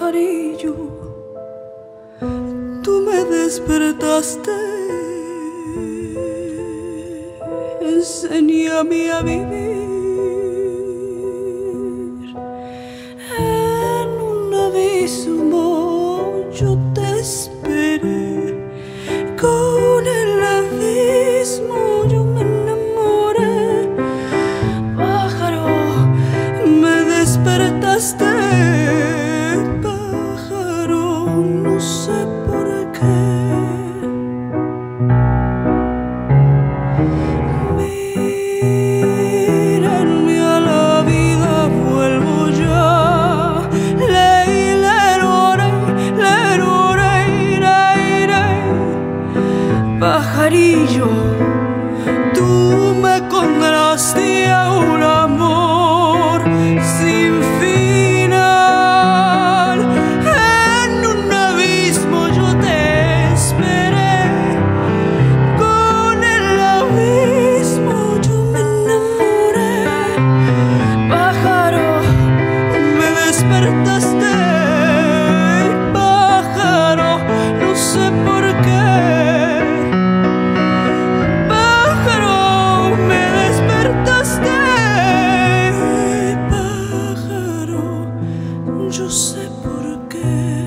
pajarillo, tú me despertaste. Enséñame a vivir. En un abismo yo te esperé. Con el abismo yo me enamoré. Pájaro, me despertaste. Pájaro, no sé por qué. Mírenme a la vida, vuelvo ya. Ley, pajarillo, tú me condenaste a un amor sin final. En un abismo yo te esperé. Con el abismo yo me enamoré. Pájaro, me despertaste. Pájaro, no sé por qué. Yo sé por qué.